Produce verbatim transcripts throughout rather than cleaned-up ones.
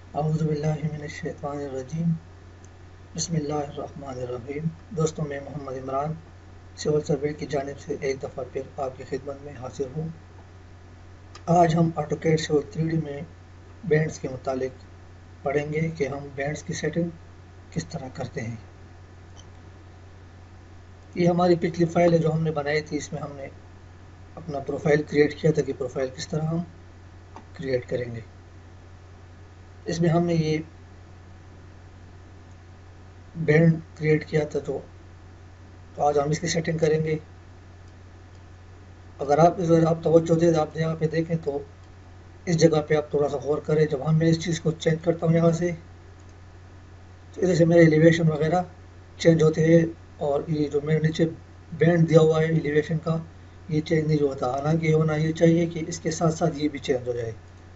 औज़ुबिल्लाहिमिनश्शैतानिर्रजीम बिस्मिल्लाहिर्रहमानिर्रहीम। दोस्तों, मैं मोहम्मद इमरान सिविल सर्वे की जानिब से एक दफ़ा फिर आपकी खिदमत में हाजिर हूँ। आज हम ऑटोकैड सिविल थ्री डी में बैंड्स के मुतालिक पढ़ेंगे कि हम बैंड्स की सेटिंग किस तरह करते हैं। ये हमारी पिछली फ़ाइल है जो हमने बनाई थी। इसमें हमने अपना प्रोफाइल क्रिएट किया था कि प्रोफाइल किस तरह हम क्रिएट करेंगे। इसमें हमने ये बैंड क्रिएट किया था, तो, तो आज हम इसकी सेटिंग करेंगे। अगर आप इस आप तवज्जो दें, आप यहाँ पे देखें तो इस जगह पे आप थोड़ा सा गौर करें। जब हम मैं इस चीज़ को चेंज करता हूँ यहाँ से, तो इधर से मेरे एलिवेशन वगैरह चेंज होते हैं, और ये जो मेरे नीचे बैंड दिया हुआ है एलिवेशन का, ये चेंज नहीं होता। हालांकि होना ये चाहिए कि इसके साथ साथ ये भी चेंज हो जाए,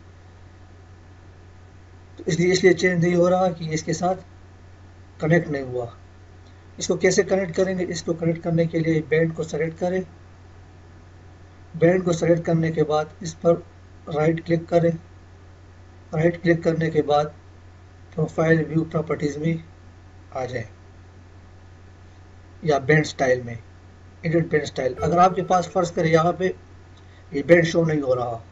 तो इसलिए इसलिए चेंज नहीं हो रहा कि इसके साथ कनेक्ट नहीं हुआ। इसको कैसे कनेक्ट करेंगे? इसको कनेक्ट करने के लिए बैंड को सेलेक्ट करें। बैंड को सेलेक्ट करने के बाद इस पर राइट क्लिक करें। राइट क्लिक करने के बाद प्रोफाइल व्यू प्रॉपर्टीज़ में आ जाए, या बैंड स्टाइल में, एडिट बैंड स्टाइल। अगर आपके पास फर्ज करें यहाँ पे ये बैंड शो नहीं हो रहा,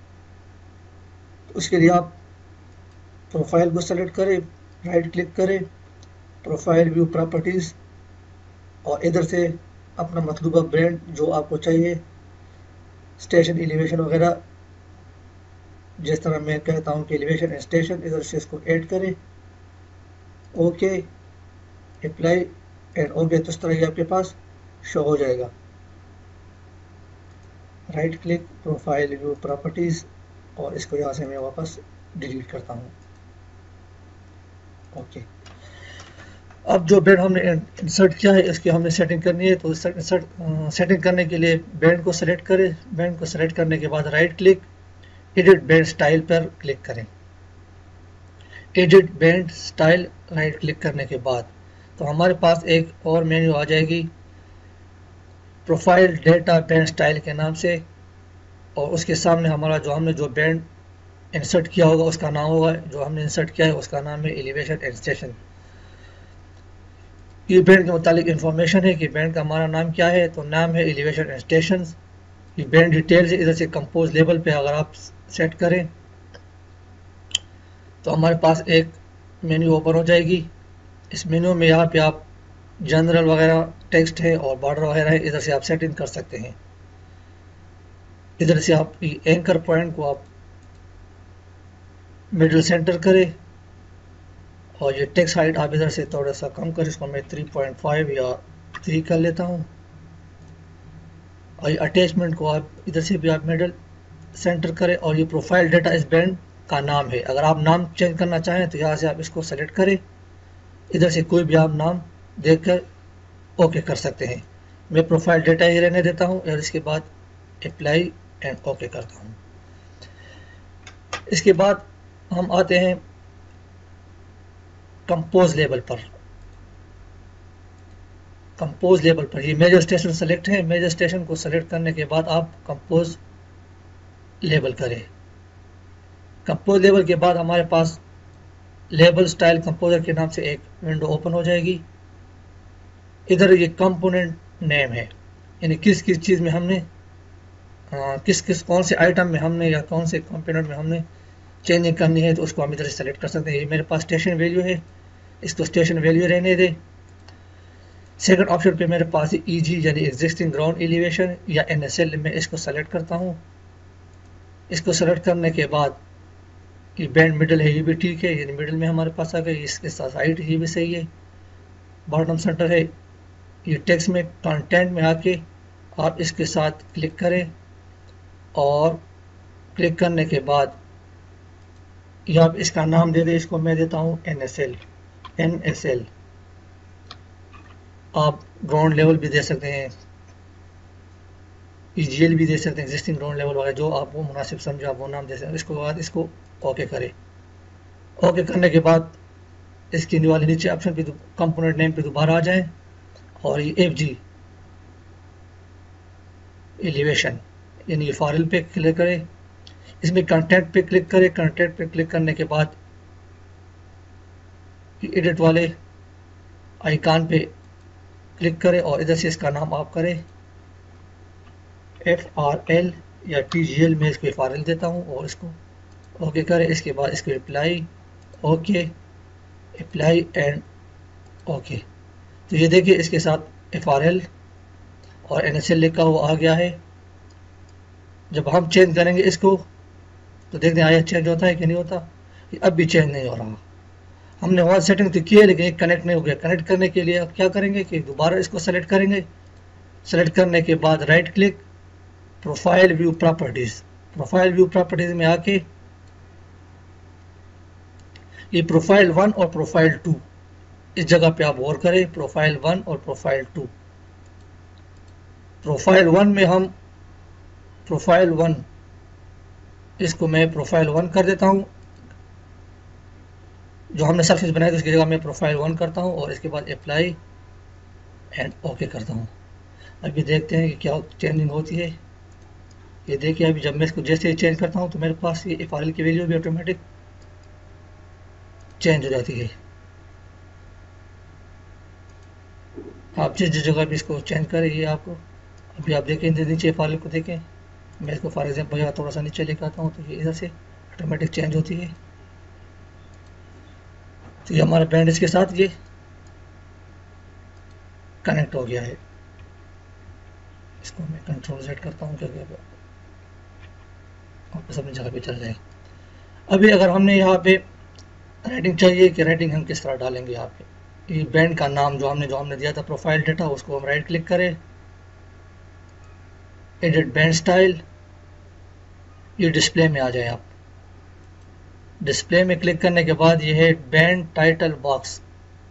तो उसके लिए आप प्रोफाइल को सेलेक्ट करें, राइट क्लिक करें, प्रोफाइल व्यू प्रॉपर्टीज़, और इधर से अपना मतलूबा बैंड जो आपको चाहिए, स्टेशन एलिवेशन वगैरह, जिस तरह मैं कहता हूँ कि एलिवेशन एंड स्टेशन, इधर से इसको ऐड करें। ओके, अप्लाई एंड ओके, तो इस तरह ये आपके पास शो हो जाएगा। Right click, profile view properties, और इसको यहाँ से मैं वापस डिलीट करता हूँ। ओके, अब जो बैंड हमने इंसर्ट किया है इसकी हमने सेटिंग करनी है। तो इंसर्ट सेटिंग करने के लिए बैंड को सेलेक्ट करें। बैंड को सेलेक्ट करने के बाद right click, edit band style पर क्लिक करें। Edit band style right click करने के बाद तो हमारे पास एक और मेन्यू आ जाएगी, प्रोफाइल डेटा बैंड स्टाइल के नाम से, और उसके सामने हमारा जो हमने जो बैंड इंसर्ट किया होगा उसका नाम होगा, जो हमने इंसर्ट किया है उसका नाम है एलिवेशन एंड स्टेशन। ये बैंड के मुतालिक इंफॉर्मेशन है कि बैंड का हमारा नाम क्या है, तो नाम है एलिवेशन एंड स्टेशन। ये बैंड डिटेल्स इधर से कंपोज लेवल पे अगर आप सेट करें तो हमारे पास एक मेन्यू ओपन हो जाएगी। इस मेन्यू में यहाँ पे आप जनरल वगैरह टेक्स्ट है और बॉर्डर वगैरह है, इधर से आप सेटिंग कर सकते हैं। इधर से आप एंकर पॉइंट को आप मिडिल सेंटर करें, और ये टेक्स्ट हाइट आप इधर से थोड़ा सा कम करें, इसको मैं थ्री पॉइंट फाइव या थ्री कर लेता हूँ। और ये अटैचमेंट को आप इधर से भी आप मिडिल सेंटर करें, और ये प्रोफाइल डेटा इस बैंड का नाम है। अगर आप नाम चेंज करना चाहें तो यहाँ से आप इसको सेलेक्ट करें, इधर से कोई भी आप नाम देखकर ओके कर सकते हैं। मैं प्रोफाइल डेटा ही रहने देता हूँ, और इसके बाद अप्लाई एंड ओके करता हूँ। इसके बाद हम आते हैं कंपोज लेवल पर। कंपोज लेवल पर ये मेजर स्टेशन सेलेक्ट है। मेजर स्टेशन को सेलेक्ट करने के बाद आप कंपोज लेवल करें। कंपोज लेवल के बाद हमारे पास लेबल स्टाइल कंपोजर के नाम से एक विंडो ओपन हो जाएगी। इधर ये कंपोनेंट नेम है, यानी किस किस चीज़ में हमने आ, किस किस कौन से आइटम में हमने या कौन से कंपोनेंट में हमने चेंजिंग करनी है, तो उसको हम इधर से सेलेक्ट कर सकते हैं। ये मेरे पास स्टेशन वैल्यू है, इसको स्टेशन वैल्यू रहने दे। सेकंड ऑप्शन पे मेरे पास ई जी यानी एग्जिस्टिंग ग्राउंड एलिवेशन या एन एस एल, में इसको सेलेक्ट करता हूँ। इसको सेलेक्ट करने के बाद ये बैंड मिडल है, ये भी ठीक है, यानी मिडल में हमारे पास आ गई। इसके साथ हाइट ये भी सही है। बॉटम सेंटर है। ये टेक्स्ट में कंटेंट में आके आप इसके साथ क्लिक करें, और क्लिक करने के बाद ये आप इसका नाम दे दें। इसको मैं देता हूँ N S L. N S L आप ग्राउंड लेवल भी दे सकते हैं, ई जी एल भी दे सकते हैं, एग्जिस्टिंग ग्राउंड लेवल वगैरह, जो आपको मुनासिब समझे आप वो नाम दे सकते हैं। इसके बाद इसको ओके करें। ओके करने के बाद इसके वाले नीचे ऑप्शन पे कंपोनेंट नेम पे दोबारा आ जाएं, और ये एफ जी एलिवेशन यानी ये फाइल पे क्लिक करें। इसमें कंटेंट पे क्लिक करें। कंटेंट पे क्लिक करने के बाद कि एडिट वाले आइकन पे क्लिक करें और इधर से इसका नाम आप करें एफ आर एल या टी जी एल, में इसको एफ आर एल देता हूँ और इसको ओके करें। इसके बाद इसको apply, okay, apply and okay. तो ये देखिए इसके साथ एफ आर एल और एन एस एल लिखा हुआ आ गया है। जब हम चेंज करेंगे इसको तो देखते हैं आया चेंज होता है कि नहीं होता। अब भी चेंज नहीं हो रहा। हमने वहाँ सेटिंग तो की है लेकिन कनेक्ट नहीं हो गया। कनेक्ट करने के लिए अब क्या करेंगे कि दोबारा इसको सेलेक्ट करेंगे। सेलेक्ट करने के बाद right click, profile view properties, profile view properties में आके ये प्रोफाइल वन और प्रोफाइल टू इस जगह पे आप गौर करें। प्रोफाइल वन और प्रोफाइल टू। प्रोफाइल वन में हम प्रोफाइल वन, इसको मैं प्रोफाइल वन कर देता हूँ। जो हमने सरफेस बनाई थी उसकी जगह मैं प्रोफाइल वन करता हूँ और इसके बाद अप्लाई एंड ओके करता हूँ। अभी देखते हैं कि क्या चेंजिंग होती है। ये देखिए अभी जब मैं इसको जैसे ही चेंज करता हूँ तो मेरे पास ये एफ आर एल की वैल्यू भी ऑटोमेटिक चेंज हो जाती है। आप जिस जिस जगह भी इसको चेंज करें ये आपको, अभी आप देखें नीचे एफ आर एल को देखें। मैं इसको फॉर एग्जाम्पल यहाँ थोड़ा सा नीचे लेकर आता हूँ तो ये इधर से ऑटोमेटिक चेंज होती है। तो ये हमारा बैंड इसके साथ ये कनेक्ट हो गया है। इसको मैं कंट्रोल सेट करता हूँ क्योंकि वापस अपनी जगह पे चल जाएगा। अभी अगर हमने यहाँ पे राइटिंग चाहिए कि राइटिंग हम किस तरह डालेंगे, यहाँ पे ये बैंड का नाम जो हमने जो हमने दिया था प्रोफाइल डेटा, उसको हम राइट क्लिक करें, एडिट बैंड स्टाइल, ये डिस्प्ले में आ जाए। आप डिस्प्ले में क्लिक करने के बाद ये है बैंड टाइटल बॉक्स,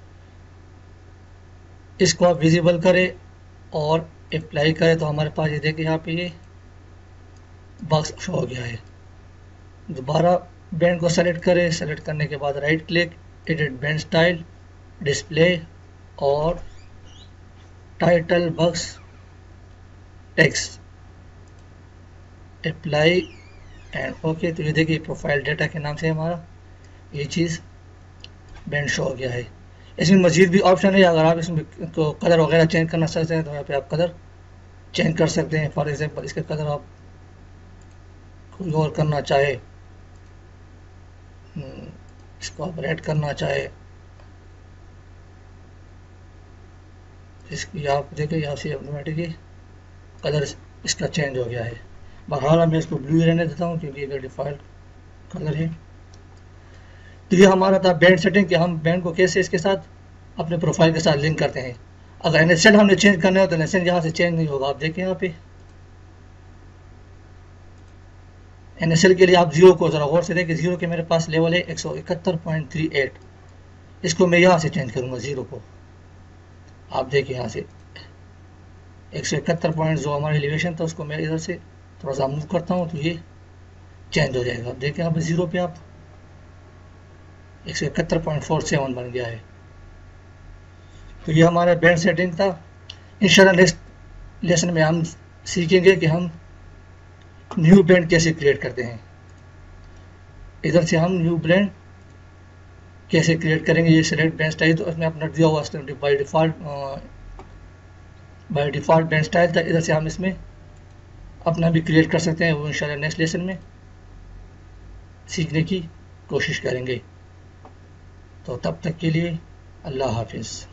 इसको आप विजिबल करें और अप्लाई करें तो हमारे पास ये देखिए यहाँ पे ये बॉक्स शो हो गया है। दोबारा बैंड को सेलेक्ट करें। सेलेक्ट करने के बाद right click, edit band style, display और title box text, apply and okay. तो ये देखिए प्रोफाइल डेटा के नाम से हमारा ये चीज़ बैंड शो हो गया है। इसमें मज़ीद भी ऑप्शन है। अगर आप इसमें तो कलर वगैरह चेंज करना चाहते हैं तो यहाँ पे आप कलर चेंज कर सकते हैं। फॉर एग्जांपल इसका कलर आप कोई और करना चाहे, इसको आप रेड करना चाहे, इसकी आप देखें यहाँ से ऑटोमेटिकली कलर इसका चेंज हो गया है। बहरहाल मैं इसको ब्लू रहने देता हूँ क्योंकि ये डिफ़ॉल्ट कलर है। तो ये हमारा था बैंड सेटिंग कि हम बैंड को कैसे इसके साथ अपने प्रोफाइल के साथ लिंक करते हैं। अगर एन एस एल हमने चेंज करना हो तो एन एस एल यहाँ से चेंज नहीं होगा। आप देखें यहाँ पे एन एस एल के लिए आप जीरो को ज़रा गौर से देखें। जीरो के मेरे पास लेवल है एक सौ इकहत्तर पॉइंट थ्री एट, इसको मैं यहाँ से चेंज करूँगा जीरो को। आप देखिए यहाँ से एक सौ इकहत्तर पॉइंट जो हमारा एलिवेशन था उसको मैं इधर से थोड़ा सा मूव करता हूँ तो ये चेंज हो जाएगा। आप देखिए यहाँ पे जीरो पे आप एक सौ इकहत्तर पॉइंट फोर सेवन बन गया है। तो ये हमारा बैंड सेटिंग था। इंशाल्लाह नेक्स्ट लेसन में हम सीखेंगे कि हम न्यू बैंड कैसे क्रिएट करते हैं। इधर से हम न्यू बैंड कैसे क्रिएट करेंगे। ये सिलेक्ट बैंड स्टाइल तो उसमें अपना दिया हुआ by default by default band style था। इधर से हम इसमें अपना भी क्रिएट कर सकते हैं। वो इंशाल्लाह नेक्स्ट लेसन में सीखने की कोशिश करेंगे। तो तब तक के लिए अल्लाह हाफिज़।